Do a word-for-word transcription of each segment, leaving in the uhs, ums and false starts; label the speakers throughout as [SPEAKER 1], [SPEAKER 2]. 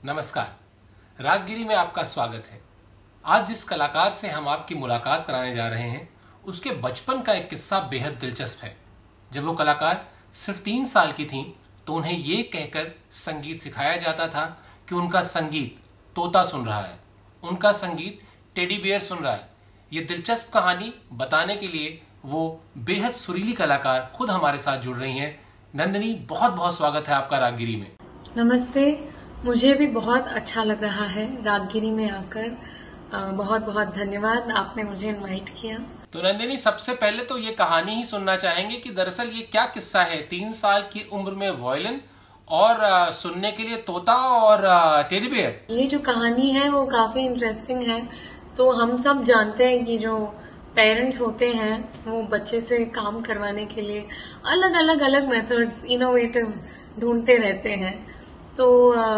[SPEAKER 1] नमस्कार, रागगिरी में आपका स्वागत है। आज जिस कलाकार से हम आपकी मुलाकात कराने जा रहे हैं, उसके बचपन का एक किस्सा बेहद दिलचस्प है। जब वो कलाकार सिर्फ तीन साल की थीं, तो उन्हें ये कहकर संगीत सिखाया जाता था कि उनका संगीत तोता सुन रहा है, उनका संगीत टेडी बियर सुन रहा है। ये दिलचस्प कहानी बताने के लिए वो बेहद सुरीली कलाकार खुद हमारे साथ जुड़ रही हैं। नंदिनी, बहुत बहुत स्वागत है आपका रागगिरी में।
[SPEAKER 2] नमस्ते, मुझे भी बहुत अच्छा लग रहा है रागगिरी में आकर। बहुत बहुत धन्यवाद, आपने मुझे इनवाइट किया।
[SPEAKER 1] तो नंदिनी, सबसे पहले तो ये कहानी ही सुनना चाहेंगे कि दरअसल ये क्या किस्सा है। तीन साल की उम्र में वायलिन और आ, सुनने के लिए तोता और टेडी बियर।
[SPEAKER 2] ये जो कहानी है वो काफी इंटरेस्टिंग है। तो हम सब जानते हैं कि जो पेरेंट्स होते हैं वो बच्चे से काम करवाने के लिए अलग अलग अलग मेथड्स इनोवेटिव ढूंढते रहते हैं। तो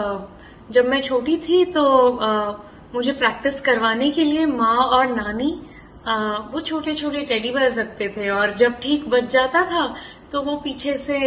[SPEAKER 2] जब मैं छोटी थी तो मुझे प्रैक्टिस करवाने के लिए माँ और नानी वो छोटे छोटे टेडी बियर रखते थे, और जब ठीक बज जाता था तो वो पीछे से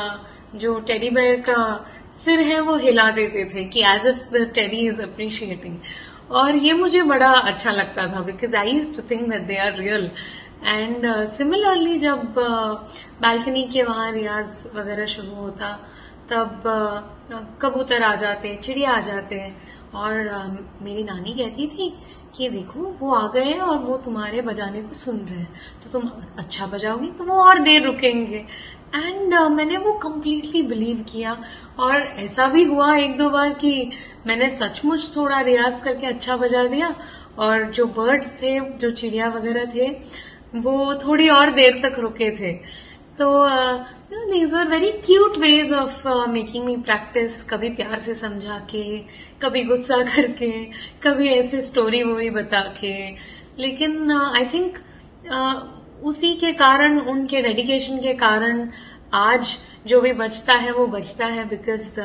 [SPEAKER 2] जो टेडी बियर का सिर है वो हिला देते थे कि as if the teddy is appreciating. और ये मुझे बड़ा अच्छा लगता था because I used to think that they are real. And similarly जब बालकनी uh, के वहां रियाज वगैरह शुरू होता तब uh, कबूतर आ जाते, चिड़िया आ जाते, और uh, मेरी नानी कहती थी कि देखो वो आ गए हैं और वो तुम्हारे बजाने को सुन रहे हैं, तो तुम अच्छा बजाओगी तो वो और देर रुकेंगे। एंड uh, मैंने वो कम्प्लीटली बिलीव किया, और ऐसा भी हुआ एक दो बार कि मैंने सचमुच थोड़ा रियाज करके अच्छा बजा दिया, और जो बर्ड्स थे, जो चिड़िया वगैरह थे, वो थोड़ी और देर तक रुके थे। तो these are very cute ways of making me practice. कभी प्यार से समझा के, कभी गुस्सा करके, कभी ऐसे स्टोरी वोरी बता के। लेकिन आई uh, थिंक uh, उसी के कारण, उनके डेडिकेशन के कारण आज जो भी बचता है वो बचता है। Because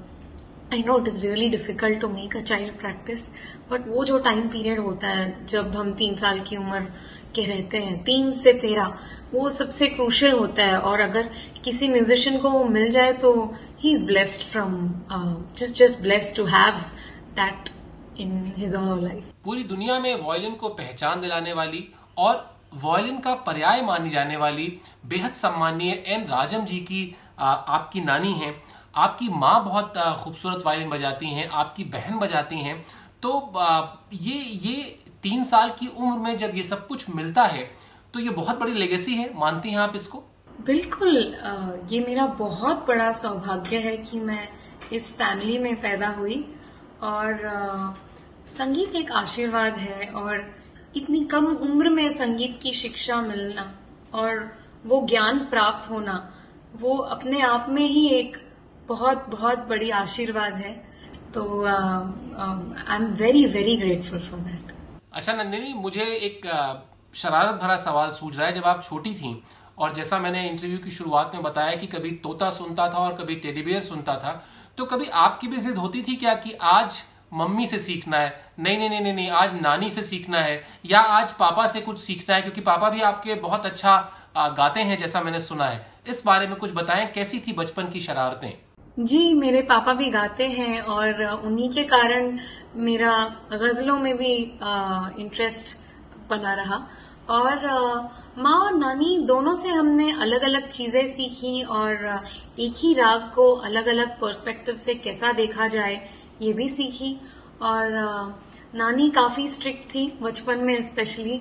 [SPEAKER 2] I know it is really difficult to make a child practice, but वो जो टाइम पीरियड होता है जब हम तीन साल की उम्र के रहते हैं, तीन से तेरह, वो सबसे क्रूशियल होता है। और अगर किसी म्यूजिशियन को वो मिल जाए तो he is blessed from just just blessed to have that in his all life.
[SPEAKER 1] पूरी दुनिया में वायलिन को पहचान दिलाने वाली और वायलिन का पर्याय मानी जाने वाली बेहद सम्मानीय एन राजम जी की आ, आपकी नानी हैं। आपकी माँ बहुत खूबसूरत वायलिन बजाती हैं, आपकी बहन बजाती हैं। तो आ, ये ये तीन साल की उम्र में जब ये सब कुछ मिलता है तो ये बहुत बड़ी लेगेसी है, मानती हैं आप इसको?
[SPEAKER 2] बिल्कुल, ये मेरा बहुत बड़ा सौभाग्य है कि मैं इस फैमिली में पैदा हुई। और संगीत एक आशीर्वाद है, और इतनी कम उम्र में संगीत की शिक्षा मिलना और वो ज्ञान प्राप्त होना, वो अपने आप में ही एक बहुत बहुत बड़ी आशीर्वाद है। तो I am very very grateful for that.
[SPEAKER 1] अच्छा नंदिनी, मुझे एक शरारत भरा सवाल सूझ रहा है। जब आप छोटी थीं, और जैसा मैंने इंटरव्यू की शुरुआत में बताया कि कभी तोता सुनता था और कभी टेडी बियर सुनता था, तो कभी आपकी भी जिद होती थी क्या कि आज मम्मी से सीखना है, नहीं नहीं नहीं नहीं आज नानी से सीखना है, या आज पापा से कुछ सीखना है, क्योंकि पापा भी आपके बहुत अच्छा गाते हैं जैसा मैंने सुना है। इस बारे में कुछ बताएं, कैसी थी बचपन की शरारतें?
[SPEAKER 2] जी, मेरे पापा भी गाते हैं, और उन्हीं के कारण मेरा गजलों में भी इंटरेस्ट बना रहा। और माँ और नानी दोनों से हमने अलग अलग चीजें सीखी, और एक ही राग को अलग अलग पर्सपेक्टिव से कैसा देखा जाए ये भी सीखी। और नानी काफी स्ट्रिक्ट थी बचपन में स्पेशली,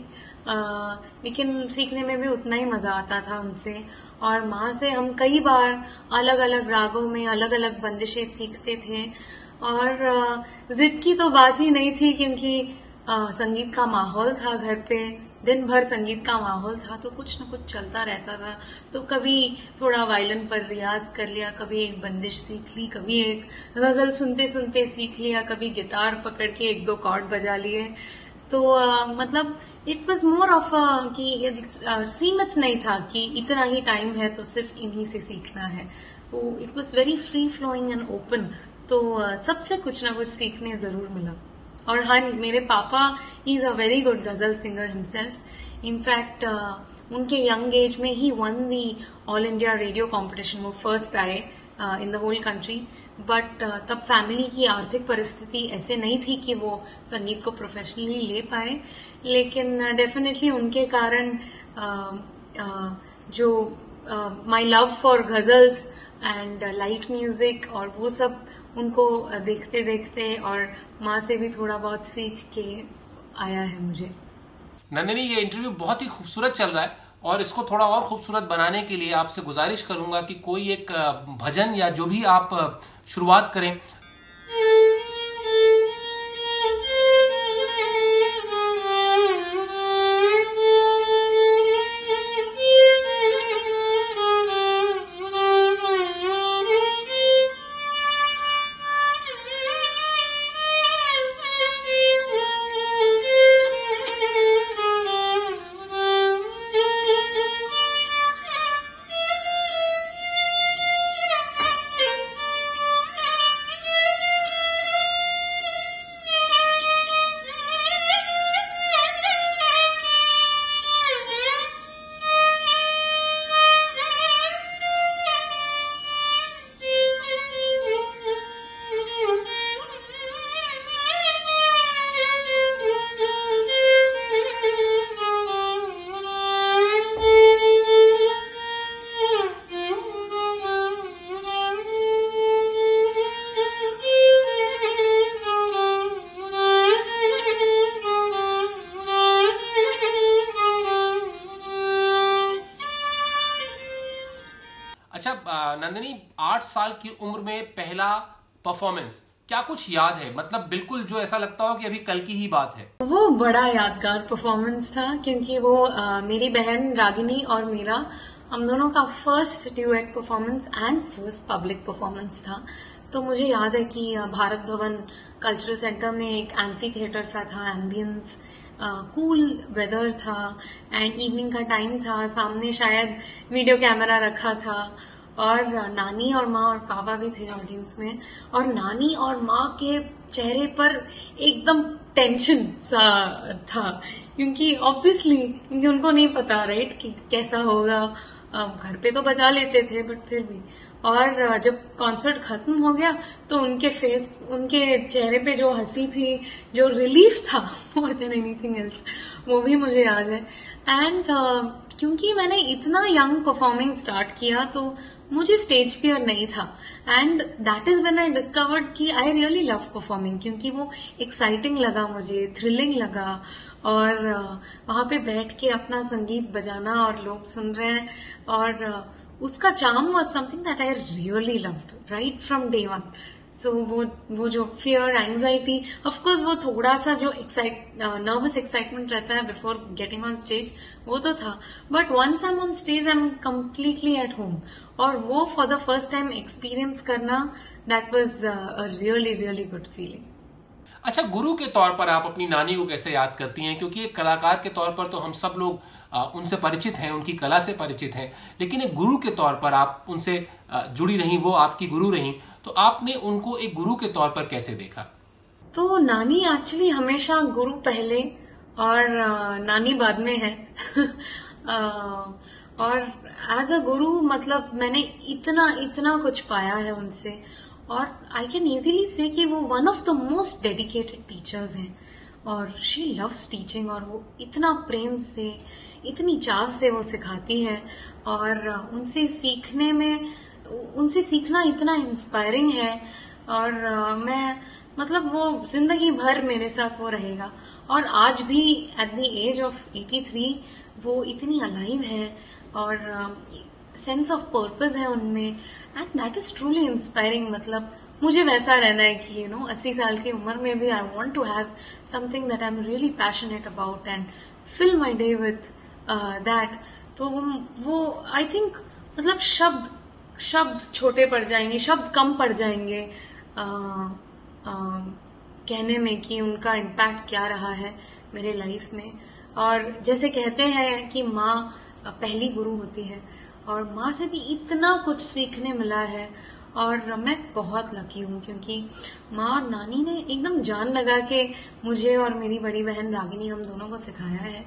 [SPEAKER 2] लेकिन सीखने में भी उतना ही मजा आता था उनसे। और माँ से हम कई बार अलग अलग रागों में अलग अलग बंदिशें सीखते थे। और जिद की तो बात ही नहीं थी, क्योंकि संगीत का माहौल था घर पे, दिन भर संगीत का माहौल था, तो कुछ न कुछ चलता रहता था। तो कभी थोड़ा वायलिन पर रियाज कर लिया, कभी एक बंदिश सीख ली, कभी एक गजल सुनते सुनते सीख लिया, कभी गिटार पकड़ के एक दो कॉर्ड बजा लिए। तो uh, मतलब इट वाज मोर ऑफ कि uh, सीमित नहीं था कि इतना ही टाइम है तो सिर्फ इन्हीं से सीखना है। तो it was very free flowing and open. तो uh, सबसे कुछ ना कुछ सीखने जरूर मिला। और हाँ, मेरे पापा he is a very good ghazal singer himself. In fact उनके यंग एज में ही won the All India Radio competition, वो फर्स्ट आए in the whole country but तब फैमिली की आर्थिक परिस्थिति ऐसे नहीं थी कि वो संगीत को प्रोफेशनली ले पाए, लेकिन डेफिनेटली uh, उनके कारण uh, uh, जो my love for ghazals and light music और वो सब उनको uh, देखते देखते और माँ से भी थोड़ा बहुत सीख के आया है मुझे।
[SPEAKER 1] नंदिनी, ये इंटरव्यू बहुत ही खूबसूरत चल रहा है और इसको थोड़ा और खूबसूरत बनाने के लिए आपसे गुजारिश करूंगा कि कोई एक भजन या जो भी आप शुरुआत करें। अच्छा नंदिनी, आठ साल की उम्र में पहला परफॉर्मेंस, क्या कुछ याद है? मतलब बिल्कुल जो ऐसा लगता हो कि अभी कल की ही बात है।
[SPEAKER 2] वो बड़ा यादगार परफॉर्मेंस था क्योंकि वो आ, मेरी बहन रागिनी और मेरा, हम दोनों का first duet performance and first public performance था। तो मुझे याद है कि भारत भवन कल्चरल सेंटर में एक एम्फी थिएटर सा था, एम्बियंस, कूल वेदर था एंड इवनिंग का टाइम था, सामने शायद वीडियो कैमरा रखा था और नानी और माँ और पापा भी थे ऑडियंस में, और नानी और माँ के चेहरे पर एकदम टेंशन सा था क्योंकि ऑब्वियसली क्योंकि उनको नहीं पता राइट कि कैसा होगा। घर पे तो बचा लेते थे बट फिर भी, और जब कॉन्सर्ट खत्म हो गया तो उनके फेस, उनके चेहरे पे जो हंसी थी, जो रिलीफ था मोर देन एनीथिंग एल्स, वो भी मुझे याद है। एंड uh, क्योंकि मैंने इतना यंग परफॉर्मिंग स्टार्ट किया तो मुझे स्टेज फियर नहीं था and that is when I discovered कि आई रियली लव परफॉर्मिंग, क्योंकि वो एक्साइटिंग लगा मुझे, थ्रिलिंग लगा, और uh, वहां पे बैठ के अपना संगीत बजाना और लोग सुन रहे हैं, और uh, उसका charm was something that I really loved right from day one. So वो वो जो फियर, एंग्जाइटी, ऑफ कोर्स वो थोड़ा सा जो एक्साइट नर्वस एक्साइटमेंट रहता है बिफोर गेटिंग ऑन स्टेज, वो तो था, but once I am on stage I am completely at home, और वो for the first time experience करना, that was a really really good feeling.
[SPEAKER 1] अच्छा, गुरु के तौर पर आप अपनी नानी को कैसे याद करती हैं? क्योंकि एक कलाकार के तौर पर तो हम सब लोग आ, उनसे परिचित हैं, उनकी कला से परिचित हैं, लेकिन एक गुरु के तौर पर आप उनसे आ, जुड़ी रही, वो आपकी गुरु रही, तो आपने उनको एक गुरु के तौर पर कैसे देखा?
[SPEAKER 2] तो नानी एक्चुअली हमेशा गुरु पहले और आ, नानी बाद में है। आ, और एज अ गुरु मतलब मैंने इतना इतना कुछ पाया है उनसे, और आई कैन इजीली से कि वो one of the most dedicated teachers हैं, और शी लव्स टीचिंग, और वो इतना प्रेम से, इतनी चाव से वो सिखाती है, और उनसे सीखने में, उनसे सीखना इतना इंस्पायरिंग है, और uh, मैं मतलब वो जिंदगी भर मेरे साथ वो रहेगा। और आज भी at the age of eighty three वो इतनी अलाइव है, और सेंस ऑफ पर्पस है उनमें, and that is truly inspiring. मतलब मुझे वैसा रहना है कि यू नो अस्सी साल की उम्र में भी I want to have something that I am really passionate about and fill my day with that. तो वो आई थिंक मतलब शब्द शब्द छोटे पड़ जाएंगे, शब्द कम पड़ जाएंगे uh, uh, कहने में कि उनका इम्पैक्ट क्या रहा है मेरे लाइफ में। और जैसे कहते हैं कि माँ पहली गुरु होती है, और माँ से भी इतना कुछ सीखने मिला है, और मैं बहुत लकी हूँ क्योंकि माँ और नानी ने एकदम जान लगा के मुझे और मेरी बड़ी बहन रागिनी, हम दोनों को सिखाया है।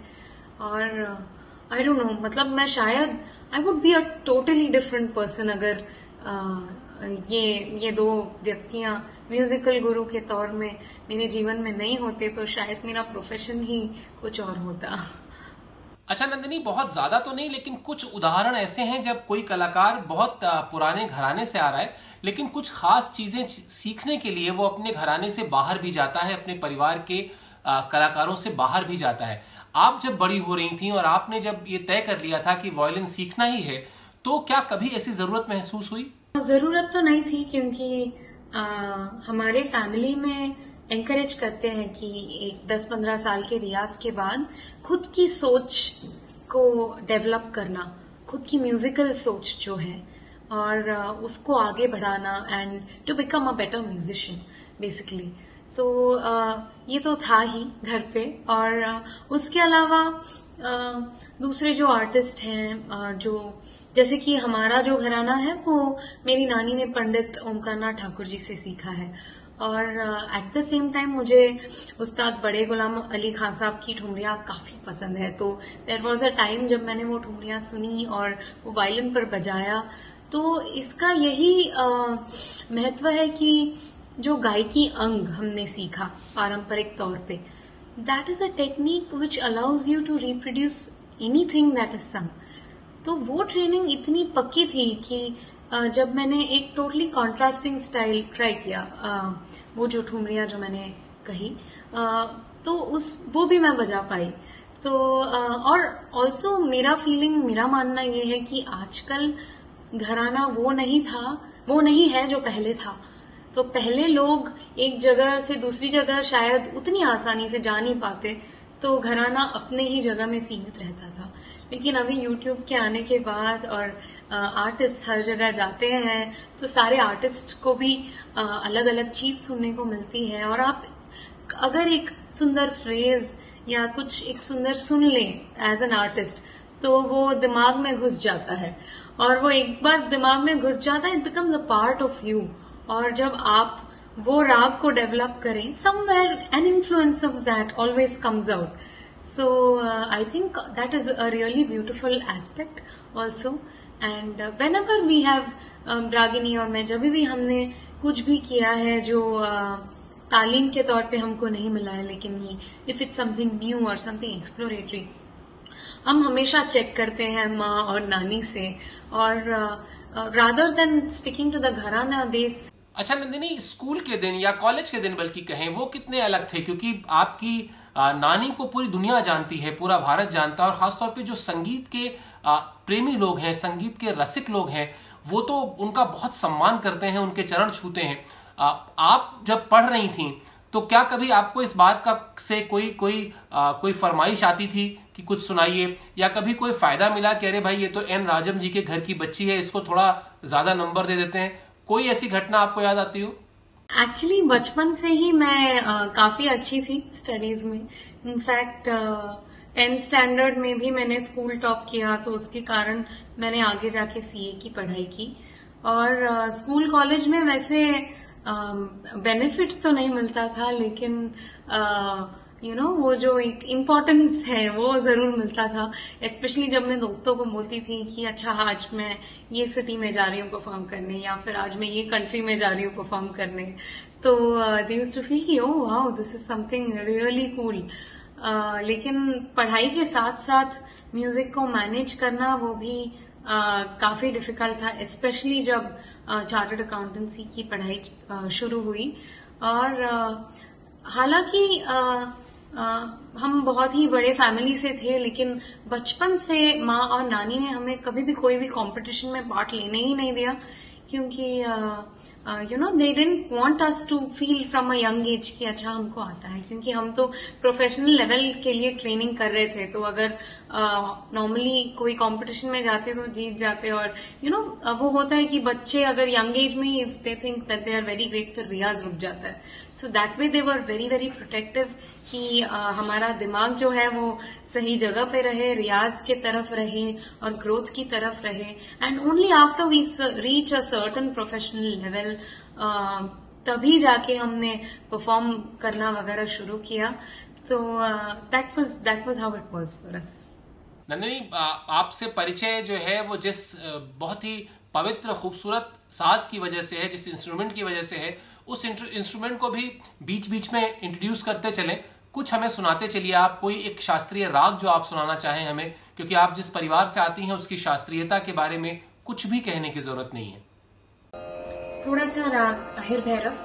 [SPEAKER 2] और आई डोंट नो, मतलब मैं शायद I would be a totally different person अगर uh, ये ये दो व्यक्तियां म्यूजिकल गुरु के तौर में मेरे जीवन में नहीं होते तो शायद मेरा प्रोफेशन ही कुछ और होता।
[SPEAKER 1] अच्छा नंदिनी, बहुत ज्यादा तो नहीं, लेकिन कुछ उदाहरण ऐसे हैं जब कोई कलाकार बहुत पुराने घराने से आ रहा है, लेकिन कुछ खास चीजें सीखने के लिए वो अपने घराने से बाहर भी जाता है, अपने परिवार के कलाकारों से बाहर भी जाता है। आप जब बड़ी हो रही थी और आपने जब ये तय कर लिया था कि वायलिन सीखना ही है, तो क्या कभी ऐसी जरूरत महसूस हुई?
[SPEAKER 2] जरूरत तो नहीं थी, क्योंकि आ, हमारे फैमिली में एनकरेज करते हैं कि एक दस पंद्रह साल के रियाज के बाद खुद की सोच को डेवलप करना, खुद की म्यूजिकल सोच जो है, और आ, उसको आगे बढ़ाना and to become a better musician basically. तो आ, ये तो था ही घर पे। और आ, उसके अलावा आ, दूसरे जो आर्टिस्ट हैं, आ, जो जैसे कि हमारा जो घराना है वो मेरी नानी ने पंडित ओमकारनाथ ठाकुर जी से सीखा है, और एट द सेम टाइम मुझे उस्ताद बड़े गुलाम अली खान साहब की ठुमरियाँ काफी पसंद है। तो देयर वाज अ टाइम जब मैंने वो ठुमरियाँ सुनी और वो वायलिन पर बजाया, तो इसका यही महत्व है कि जो गायकी अंग हमने सीखा पारंपरिक तौर पे, that is a technique which allows you to reproduce anything that is sung. तो वो ट्रेनिंग इतनी पक्की थी कि जब मैंने एक टोटली कॉन्ट्रास्टिंग स्टाइल ट्राई किया, वो जो ठुमरियाँ जो मैंने कही, तो उस वो भी मैं बजा पाई। तो और ऑल्सो मेरा फीलिंग, मेरा मानना ये है कि आजकल घराना वो नहीं था, वो नहीं है जो पहले था। तो पहले लोग एक जगह से दूसरी जगह शायद उतनी आसानी से जा नहीं पाते, तो घराना अपने ही जगह में सीमित रहता था। लेकिन अभी यूट्यूब के आने के बाद और आर्टिस्ट हर जगह जाते हैं, तो सारे आर्टिस्ट को भी अलग अलग चीज सुनने को मिलती है। और आप अगर एक सुंदर फ्रेज या कुछ एक सुंदर सुन लें एज एन आर्टिस्ट, तो वो दिमाग में घुस जाता है, और वो एक बार दिमाग में घुस जाता है, it becomes a part of you. और जब आप वो राग को डेवलप करें, somewhere an influence of that always comes out. So uh, I think that is a really beautiful aspect also, and uh, whenever we have um, Ragini, और मैं जब भी हमने कुछ भी किया है जो uh, तालीम के तौर पे हमको नहीं मिला है, लेकिन ये if it's something new or something exploratory, हम हमेशा चेक करते हैं माँ और नानी से, और uh, uh, rather than sticking to the घराना देश।
[SPEAKER 1] अच्छा नंदिनी, स्कूल के दिन या कॉलेज के दिन बल्कि कहें, वो कितने अलग थे? क्योंकि आपकी नानी को पूरी दुनिया जानती है, पूरा भारत जानता है, और खासतौर पे जो संगीत के प्रेमी लोग हैं, संगीत के रसिक लोग हैं, वो तो उनका बहुत सम्मान करते हैं, उनके चरण छूते हैं। आप जब पढ़ रही थी, तो क्या कभी आपको इस बात का से कोई कोई आ, कोई फरमाइश आती थी कि कुछ सुनाइए, या कभी कोई फायदा मिला कि अरे भाई ये तो एन राजम जी के घर की बच्ची है, इसको थोड़ा ज्यादा नंबर दे देते हैं? कोई ऐसी घटना आपको याद आती हो?
[SPEAKER 2] एक्चुअली बचपन से ही मैं uh, काफी अच्छी थी स्टडीज में। इनफैक्ट टेंथ स्टैंडर्ड में भी मैंने स्कूल टॉप किया, तो उसके कारण मैंने आगे जाके सीए की पढ़ाई की। और uh, स्कूल कॉलेज में वैसे बेनिफिट uh, तो नहीं मिलता था, लेकिन uh, you you know know, वो जो एक इम्पोर्टेंस है वो जरूर मिलता था। स्पेशली जब मैं दोस्तों को बोलती थी कि अच्छा आज मैं ये सिटी में जा रही हूँ परफॉर्म करने, या फिर आज मैं ये कंट्री में जा रही हूँ परफॉर्म करने, तो दे यूज्ड टू फील कि oh wow this is something really cool. लेकिन पढ़ाई के साथ साथ म्यूजिक को मैनेज करना वो भी uh, काफी डिफिकल्ट था, स्पेशली जब चार्टर्ड uh, अकाउंटेंसी की पढ़ाई uh, शुरू हुई। और uh, हालांकि uh, Uh, हम बहुत ही बड़े फैमिली से थे, लेकिन बचपन से माँ और नानी ने हमें कभी भी कोई भी कंपटीशन में पार्ट लेने ही नहीं दिया, क्योंकि you know they didn't want us to feel from a young age कि अच्छा हमको आता है, क्योंकि हम तो प्रोफेशनल लेवल के लिए ट्रेनिंग कर रहे थे। तो अगर नॉर्मली uh, कोई कंपटीशन में जाते तो जीत जाते, और यू you नो know, वो होता है कि बच्चे अगर यंग एज में ही if they think that they are very great, फिर रियाज रुक जाता है। So that way they were very very protective कि uh, हमारा दिमाग जो है वो सही जगह पे रहे, रियाज के तरफ रहे और ग्रोथ की तरफ रहे। And only after we reach a certain professional level, तभी जाके हमने परफॉर्म करना वगैरह शुरू किया। तो that was that was how it was for us.
[SPEAKER 1] Nandini, आपसे परिचय जो है वो जिस बहुत ही पवित्र खूबसूरत साज की वजह से है, जिस इंस्ट्रूमेंट की वजह से है, उस इंस्ट्रूमेंट को भी बीच बीच में इंट्रोड्यूस करते चलें। कुछ हमें सुनाते चलिए आप, कोई एक शास्त्रीय राग जो आप सुनाना चाहें हमें, क्योंकि आप जिस परिवार से आती हैं उसकी शास्त्रीयता के बारे में कुछ भी कहने की जरूरत नहीं है।
[SPEAKER 2] थोड़ा सा राग अहिर भैरव।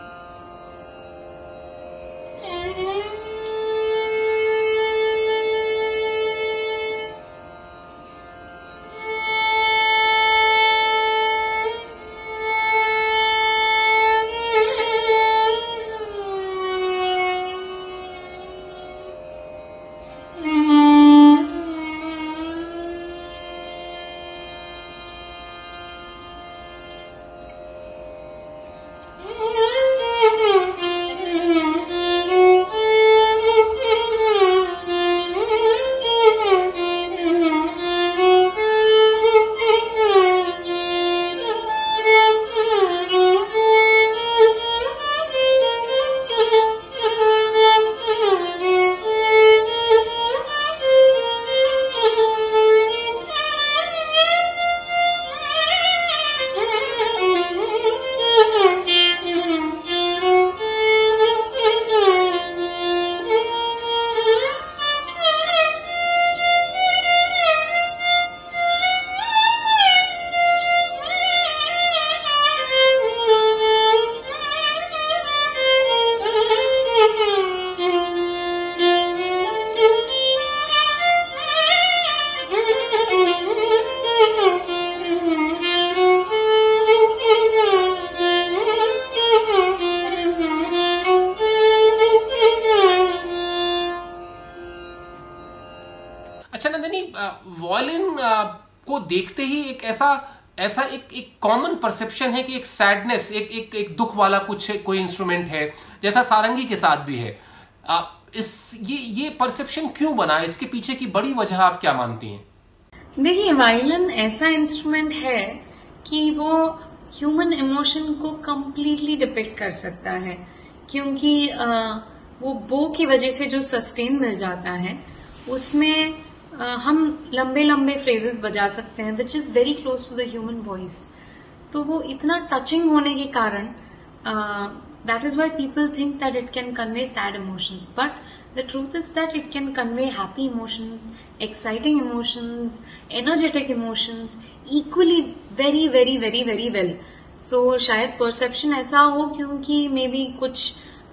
[SPEAKER 1] अच्छा नंदिनी, वॉयलिन को देखते ही एक ऐसा ऐसा एक एक कॉमन परसेप्शन है कि एक सैडनेस, एक एक एक दुख वाला कुछ कोई इंस्ट्रूमेंट है, जैसा सारंगी के साथ भी है। आ, इस ये ये परसेप्शन क्यों बना? इसके पीछे की बड़ी वजह आप क्या मानती हैं?
[SPEAKER 2] देखिए, वायलिन ऐसा इंस्ट्रूमेंट है कि वो ह्यूमन इमोशन को कंप्लीटली डिपिक्ट कर सकता है, क्योंकि आ, वो बो की वजह से जो सस्टेन मिल जाता है उसमें आ, हम लंबे लंबे फ्रेजेस बजा सकते हैं, which is very close to the human voice. तो वो इतना टचिंग होने के कारण that is why people think that it can convey sad emotions, but the truth is that it can convey happy emotions, exciting emotions, energetic emotions equally very very very very well. So शायद perception ऐसा हो क्योंकि maybe कुछ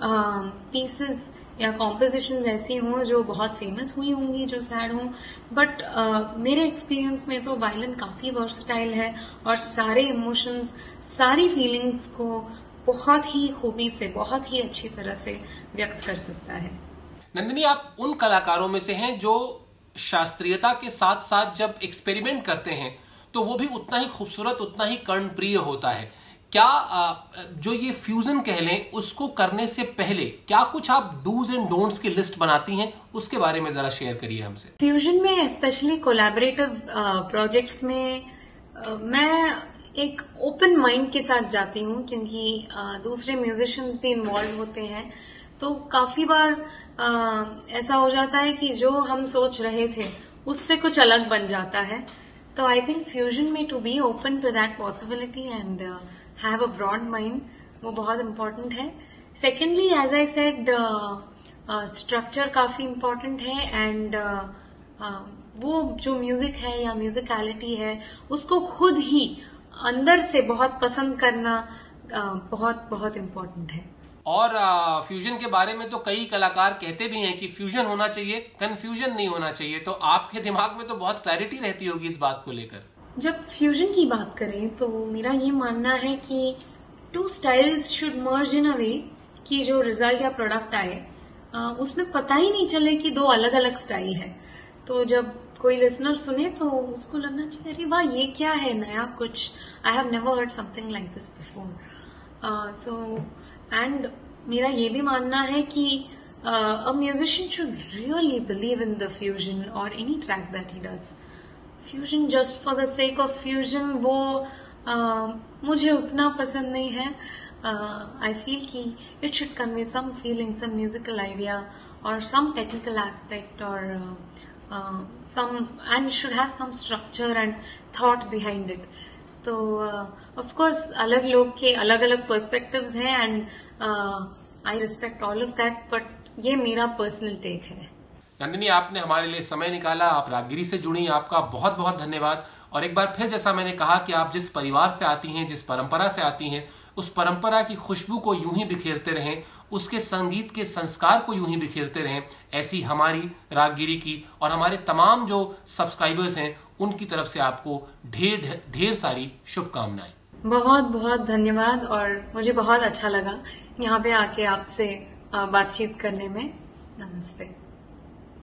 [SPEAKER 2] pieces uh, या composition ऐसी हों जो बहुत फेमस हुई होंगी, जो सैड हों, बट uh, मेरे एक्सपीरियंस में तो वायलिन काफी वर्सटाइल है और सारे इमोशंस, सारी फीलिंग्स को बहुत ही खूबी से, बहुत ही अच्छी तरह से व्यक्त कर सकता है।
[SPEAKER 1] नंदिनी, आप उन कलाकारों में से हैं जो शास्त्रीयता के साथ साथ जब एक्सपेरिमेंट करते हैं तो वो भी उतना ही खूबसूरत, उतना ही कर्णप्रिय होता है। क्या जो ये फ्यूजन कह लें, उसको करने से पहले क्या कुछ आप डूज एंड डोंट्स की लिस्ट बनाती हैं? उसके बारे में जरा शेयर करिए हमसे।
[SPEAKER 2] फ्यूजन में स्पेशली कोलैबोरेटिव प्रोजेक्ट्स में uh, मैं एक ओपन माइंड के साथ जाती हूँ, क्योंकि uh, दूसरे म्यूजिशियंस भी इन्वॉल्व होते हैं। तो काफी बार uh, ऐसा हो जाता है कि जो हम सोच रहे थे उससे कुछ अलग बन जाता है। तो आई थिंक फ्यूजन में to be open to that possibility and have a broad mind, वो बहुत इम्पोर्टेंट है। Secondly, as I said, structure काफी इम्पोर्टेंट है एंड uh, uh, वो जो म्यूजिक है या म्यूजिकलिटी है उसको खुद ही अंदर से बहुत पसंद करना uh, बहुत बहुत इम्पोर्टेंट है।
[SPEAKER 1] और फ्यूजन के बारे में तो कई कलाकार कहते भी हैं कि फ्यूजन होना चाहिए, कंफ्यूजन नहीं होना चाहिए। तो आपके दिमाग में तो बहुत क्लैरिटी रहती होगी इस बात को लेकर।
[SPEAKER 2] जब फ्यूजन की बात करें तो मेरा ये मानना है कि two styles should merge in a way कि जो रिजल्ट या प्रोडक्ट आए उसमें पता ही नहीं चले कि दो अलग अलग स्टाइल है। तो जब कोई लिसनर सुने तो उसको लगना चाहिए, अरे वाह, ये क्या है नया कुछ, I have never heard something like this before. So and मेरा ये भी मानना है कि a musician should really believe in the fusion और any track that he does. Fusion just for the sake of fusion, वो uh, मुझे उतना पसंद नहीं है। आई फील कि it should convey some feeling, some musical idea और some technical aspect और some and should have some structure and thought behind it. तो ऑफ कोर्स अलग लोग के अलग अलग पर्सपेक्टिव्स हैं and I respect all of that, but ये मेरा पर्सनल टेक है।
[SPEAKER 1] नंदिनी, आपने हमारे लिए समय निकाला, आप रागगिरी से जुड़ी, आपका बहुत बहुत धन्यवाद। और एक बार फिर जैसा मैंने कहा कि आप जिस परिवार से आती हैं, जिस परंपरा से आती हैं, उस परंपरा की खुशबू को यूं ही बिखेरते रहें, उसके संगीत के संस्कार को यूं ही बिखेरते रहें। ऐसी हमारी रागगिरी की और हमारे तमाम जो सब्सक्राइबर्स हैं उनकी तरफ से आपको ढेर ढेर सारी शुभकामनाएं।
[SPEAKER 2] बहुत बहुत धन्यवाद, और मुझे बहुत अच्छा लगा यहाँ पे आके आपसे बातचीत करने में। नमस्ते।